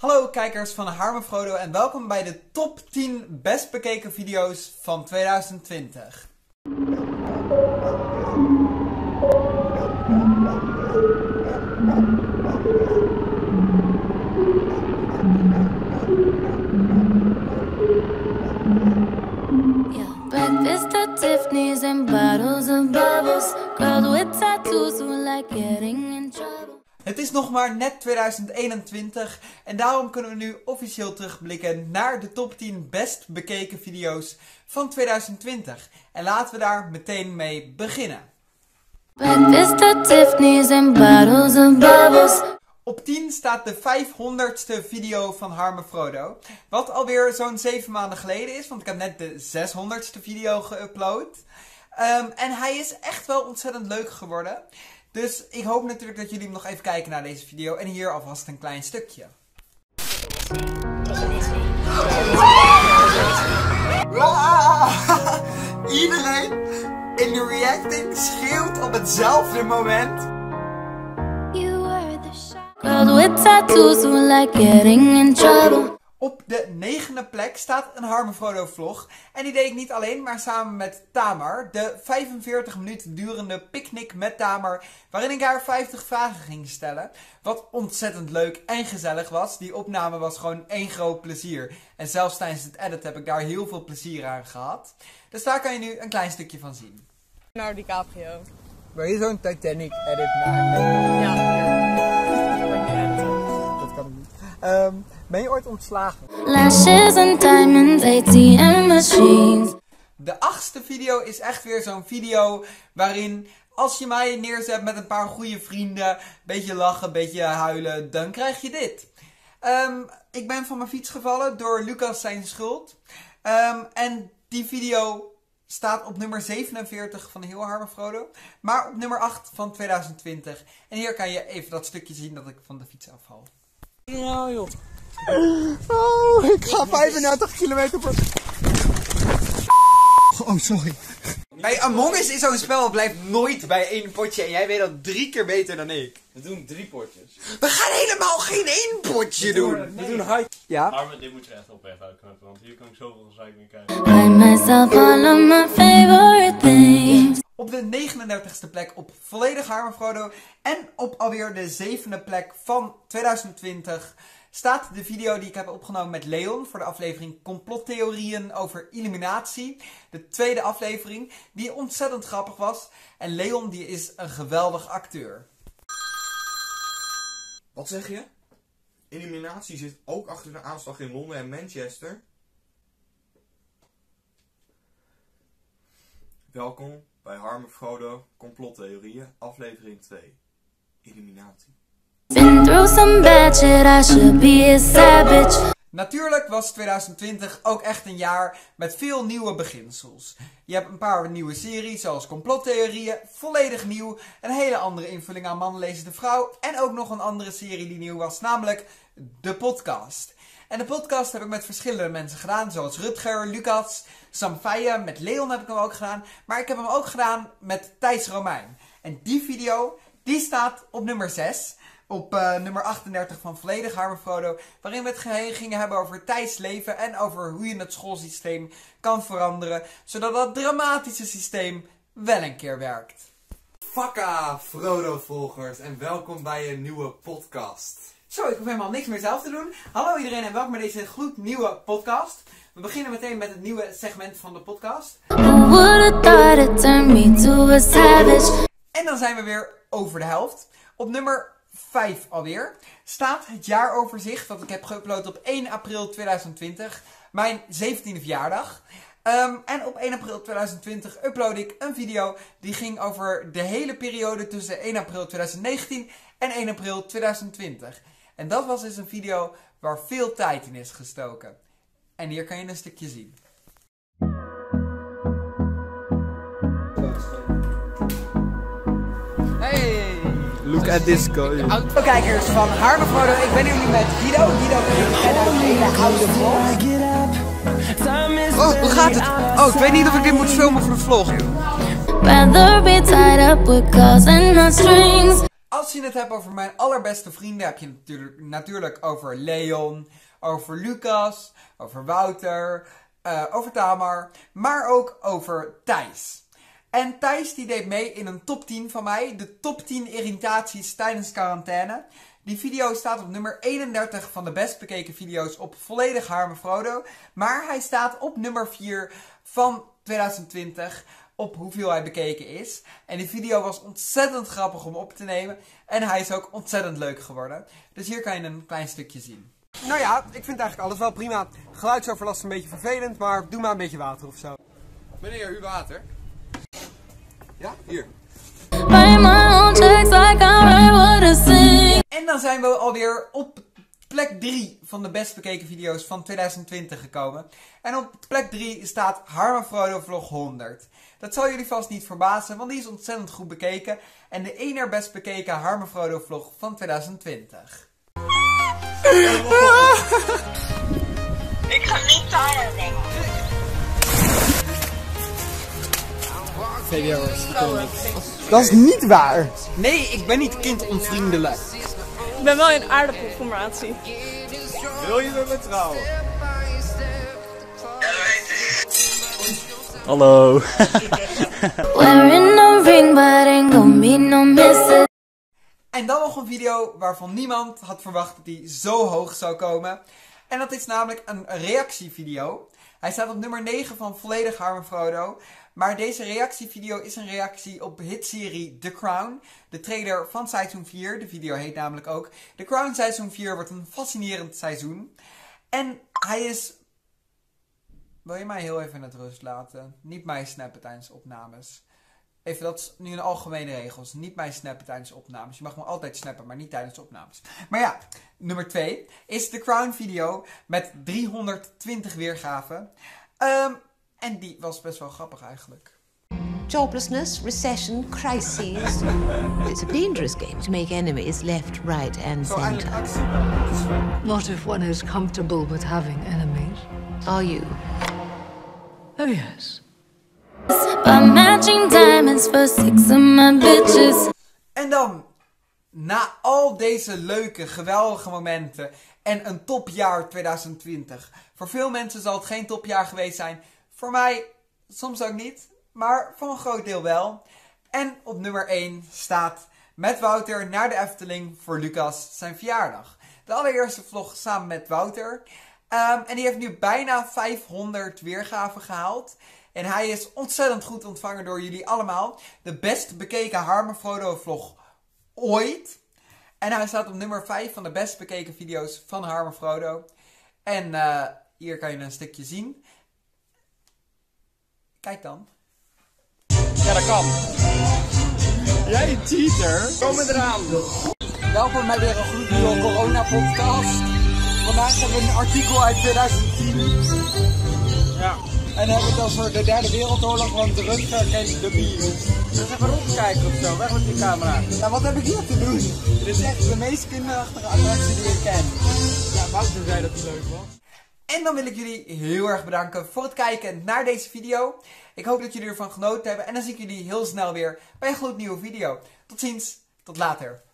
Hallo kijkers van Harme Frodo en welkom bij de top 10 best bekeken video's van 2020. Breakfast at Tiffany's and bottles of bubbles. Girls with tattoos who like getting in trouble. Het is nog maar net 2021 en daarom kunnen we nu officieel terugblikken naar de top 10 best bekeken video's van 2020. En laten we daar meteen mee beginnen. Breakfast at Tiffany's and bottles of bubbles. Op 10 staat de 500ste video van Harme Frodo. Wat alweer zo'n 7 maanden geleden is, want ik heb net de 600ste video geüpload. En hij is echt wel ontzettend leuk geworden. Dus ik hoop natuurlijk dat jullie hem nog even kijken naar deze video. En hier alvast een klein stukje. Iedereen in de reacting schreeuwt op hetzelfde moment. Girls with tattoos who like getting in trouble. Op de 9e plek staat een Harme Frodo vlog. En die deed ik niet alleen, maar samen met Tamar. De 45 minuten durende picknick met Tamar. Waarin ik haar 50 vragen ging stellen. Wat ontzettend leuk en gezellig was. Die opname was gewoon één groot plezier. En zelfs tijdens het editen heb ik daar heel veel plezier aan gehad. Dus daar kan je nu een klein stukje van zien. Nou, DiCaprio. Wil je zo'n Titanic edit maken? Ja, Dat kan ik niet. Ben je ooit ontslagen? Lashes and diamonds, ATM machines. De 8e video is echt weer zo'n video waarin als je mij neerzet met een paar goede vrienden, beetje lachen, beetje huilen, dan krijg je dit. Ik ben van mijn fiets gevallen door Lucas zijn schuld. En die video staat op nummer 47 van heel Harme Frodo, maar op nummer 8 van 2020. En hier kan je even dat stukje zien dat ik van de fiets afval. Ja, joh. Oh, ik ga 35 kilometer per... Oh, sorry. Bij Among Us is zo'n spel, het blijft nooit bij één potje. En jij weet dat 3 keer beter dan ik. We doen 3 potjes. We gaan helemaal geen 1 potje doen. We doen high. Ja? Arme, dit moet je echt oprecht uitknippen, want hier kan ik zoveel gezeik mee kijken. Buy myself all of my favorite things. Op de 39ste plek op volledig Harme Frodo. En op alweer de 7e plek van 2020 staat de video die ik heb opgenomen met Leon voor de aflevering Complottheorieën over Illuminatie. De tweede aflevering, die ontzettend grappig was. En Leon die is een geweldig acteur. Wat zeg je? Illuminatie zit ook achter de aanslag in Londen en Manchester. Welkom bij Harme Frodo Complottheorieën, aflevering 2. Illuminatie. Been through some bad shit, I should be a savage. Natuurlijk was 2020 ook echt een jaar met veel nieuwe beginsels. Je hebt een paar nieuwe series zoals Complottheorieën, volledig nieuw. Een hele andere invulling aan Man leest de Vrouw. En ook nog een andere serie die nieuw was, namelijk de podcast. En de podcast heb ik met verschillende mensen gedaan, zoals Rutger, Lucas, Sam Feijen, met Leon heb ik hem ook gedaan. Maar ik heb hem ook gedaan met Thijs Romein. En die video, die staat op nummer 6. Op nummer 38 van volledig Harme Frodo. Waarin we het gingen hebben over Thijs' leven. En over hoe je het schoolsysteem kan veranderen. Zodat dat dramatische systeem wel een keer werkt. Fakka Frodo volgers en welkom bij een nieuwe podcast. Zo, ik hoef helemaal niks meer zelf te doen. Hallo iedereen en welkom bij deze gloednieuwe podcast. We beginnen meteen met het nieuwe segment van de podcast. Who would've thought it turned me to a savage? En dan zijn we weer over de helft. Op nummer 5 alweer staat het jaaroverzicht dat ik heb geüpload op 1 april 2020. Mijn 17e verjaardag. En op 1 april 2020 upload ik een video die ging over de hele periode tussen 1 april 2019 en 1 april 2020. En dat was dus een video waar veel tijd in is gestoken. En hier kan je een stukje zien. Hey! Look at this guy. Hallo kijkers van Harme Frodo, ik ben hier nu met Guido. Guido ken uit een hele oude vlog. Oh, hoe gaat het? Oh, ik weet niet of ik dit moet filmen voor de vlog. Rather be tied up with calls and not strings. Als je het hebt over mijn allerbeste vrienden, heb je het natuurlijk over Leon, over Lucas, over Wouter, over Tamar, maar ook over Thijs. En Thijs die deed mee in een top 10 van mij, de top 10 irritaties tijdens quarantaine. Die video staat op nummer 31 van de best bekeken video's op volledig Harme Frodo. Maar hij staat op nummer 4 van 2020 op hoeveel hij bekeken is. En die video was ontzettend grappig om op te nemen. En hij is ook ontzettend leuk geworden. Dus hier kan je een klein stukje zien. Nou ja, ik vind eigenlijk alles wel prima. Geluidsoverlast is een beetje vervelend, maar doe maar een beetje water of zo. Meneer, uw water? Ja, hier. Write my own checks like I write what I sing. En dan zijn we alweer op plek 3 van de best bekeken video's van 2020 gekomen. En op plek 3 staat Harme Frodo vlog 100. Dat zal jullie vast niet verbazen, want die is ontzettend goed bekeken. En de ene best bekeken Harme Frodo vlog van 2020. Ik ga niet tired. Dat is niet waar. Nee, ik ben niet kindonvriendelijk. Ik ben wel in aardappelformatie. Wil je met me trouwen? Hallo. Wearing a ring, but ain't gonna be no misses. En dan nog een video waarvan niemand had verwacht dat die zo hoog zou komen. En dat is namelijk een reactievideo. Hij staat op nummer 9 van volledig Harme Frodo. Maar deze reactievideo is een reactie op de hitserie The Crown. De trailer van seizoen 4. De video heet namelijk ook The Crown seizoen 4 wordt een fascinerend seizoen. En hij is... Wil je mij heel even in het rust laten? Niet mij snappen tijdens opnames. Even, dat is nu een algemene regels. Niet mij snappen tijdens opnames. Je mag me altijd snappen, maar niet tijdens opnames. Maar ja, nummer 2 is The Crown video met 320 weergaven. En die was best wel grappig eigenlijk. Joblessness, recession, crises. It's a dangerous game to make enemies left, right and Zo eindelijk center. actie. Not if one is comfortable with having enemies. Are you? Oh yes. By matching diamonds for 6 of my bitches. En dan, na al deze leuke, geweldige momenten en een topjaar 2020. Voor veel mensen zal het geen topjaar geweest zijn. Voor mij soms ook niet, maar voor een groot deel wel. En op nummer 1 staat met Wouter naar de Efteling voor Lucas zijn verjaardag. De allereerste vlog samen met Wouter. En die heeft nu bijna 500 weergaven gehaald. En hij is ontzettend goed ontvangen door jullie allemaal. De best bekeken Harme Frodo vlog ooit. En hij staat op nummer 5 van de best bekeken video's van Harme Frodo. En hier kan je een stukje zien. Kijk dan. Ja, dat kan. Jij cheater. Kom eraan. Welkom bij weer een gloednieuwe corona-podcast. Vandaag hebben we een artikel uit 2010. Ja. En hebben we het over de derde wereldoorlog, want de Rutger kent de bier. Dus even rondkijken of zo, weg met die camera. Ja, wat heb ik hier te doen? Dit is echt de meest kinderachtige attractie die ik ken. Ja, Wouter zei dat het leuk was. En dan wil ik jullie heel erg bedanken voor het kijken naar deze video. Ik hoop dat jullie ervan genoten hebben. En dan zie ik jullie heel snel weer bij een gloednieuwe video. Tot ziens, tot later.